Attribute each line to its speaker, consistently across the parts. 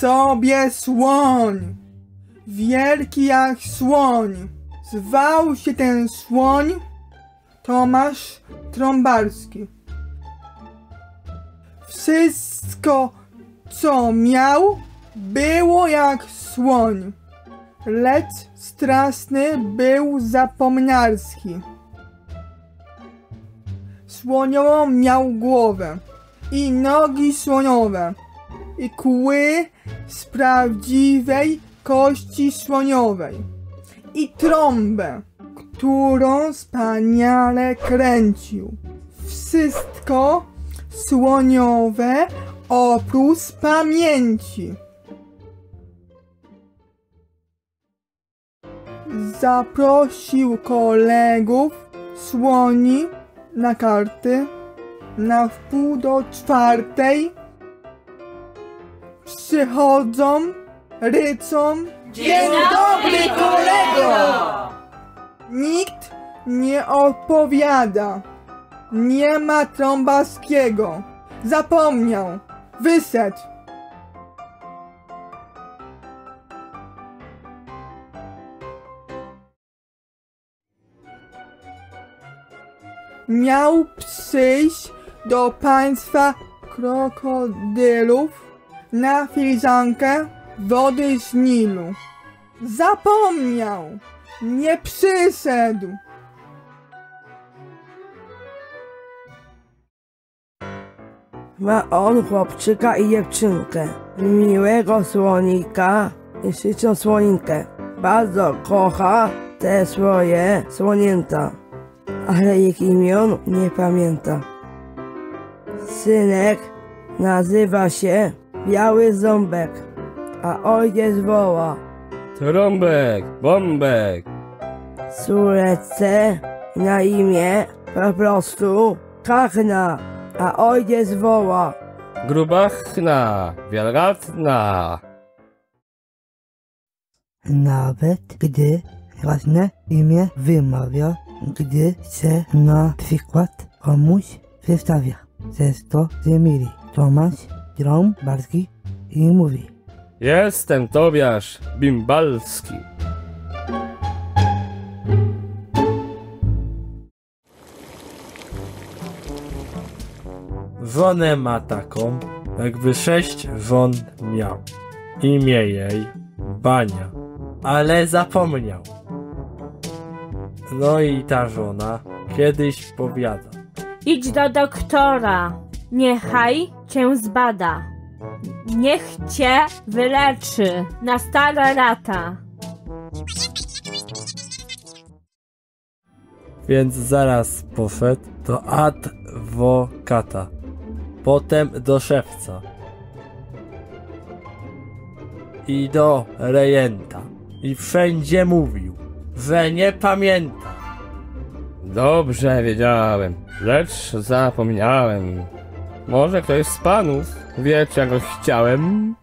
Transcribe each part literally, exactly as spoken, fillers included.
Speaker 1: sobie słoń, wielki jak słoń. Zwał się ten słoń Tomasz Trąbalski. Wszystko, co miał, było jak słoń, lecz straszny był zapomnialski. Słoniową miał głowę i nogi słoniowe i kły z prawdziwej kości słoniowej i trąbę, którą wspaniale kręcił. Wszystko słoniowe oprócz pamięci. Zaprosił kolegów słoni na karty na wpół do czwartej. Przychodzą, ryczą: dzień dobry, kolego! Nikt nie odpowiada. Nie ma Trąbalskiego. Zapomniał. Wyszedł. Miał przyjść do państwa krokodylów na filiżankę wody z Nilu. Zapomniał. Nie przyszedł.
Speaker 2: Ma on chłopczyka i dziewczynkę, miłego słonika i śliczną słoninkę. Bardzo kocha te swoje słonięta, ale ich imion nie pamięta. Synek nazywa się Biały Ząbek, a ojciec woła:
Speaker 3: Trąbek, Bombek.
Speaker 2: Córeczce na imię po prostu Kachna, a ojciec woła:
Speaker 3: Grubachna, wielgatna.
Speaker 4: Nawet gdy własne imię wymawia, gdy się na przykład komuś przedstawia. Jest to Emily Tomasz Trąbalski i mówi:
Speaker 3: Jestem Tobiasz Bimbalski.
Speaker 5: Żonę ma taką, jakby sześć żon miał. Imię jej Bania, ale zapomniał. No i ta żona kiedyś powiada:
Speaker 6: idź do doktora, niechaj cię zbada. Niech cię wyleczy na stare lata.
Speaker 5: Więc zaraz poszedł do adwokata, potem do szewca i do rejenta i wszędzie mówił, że nie pamięta.
Speaker 3: Dobrze wiedziałem, lecz zapomniałem. Może ktoś z panów wie, czego chciałem?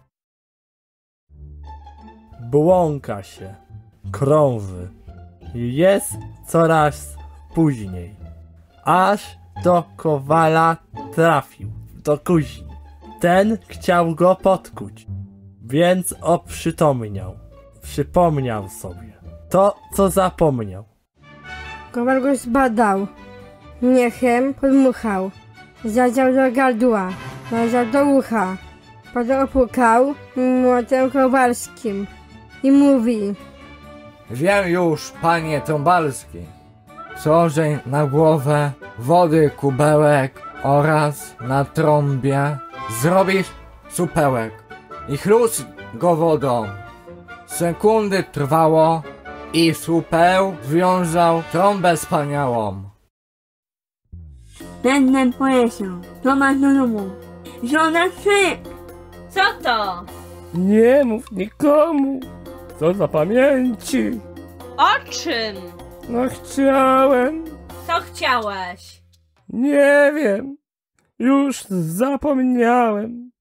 Speaker 5: Błąka się, krąży i jest coraz później, aż do Kowala trafił, do kuźni. Ten chciał go podkuć, więc oprzytomniał, przypomniał sobie to, co zapomniał.
Speaker 7: Kowal go zbadał, miechem podmuchał, zadział do gardła, zadział do ucha, potem opłukał młotem kowalskim i mówi:
Speaker 8: wiem już, panie Trąbalski, przełożeń na głowę, wody kubełek oraz na trąbie zrobisz supełek i chrust go wodą. Sekundy trwało i supeł związał trąbę wspaniałą.
Speaker 9: Będę powiedział, Tomasz do domu. Żona trzy!
Speaker 6: Co to?
Speaker 3: Nie mów nikomu. Co za pamięci.
Speaker 6: O czym?
Speaker 3: No chciałem.
Speaker 6: Co chciałeś?
Speaker 3: Nie wiem. Już zapomniałem.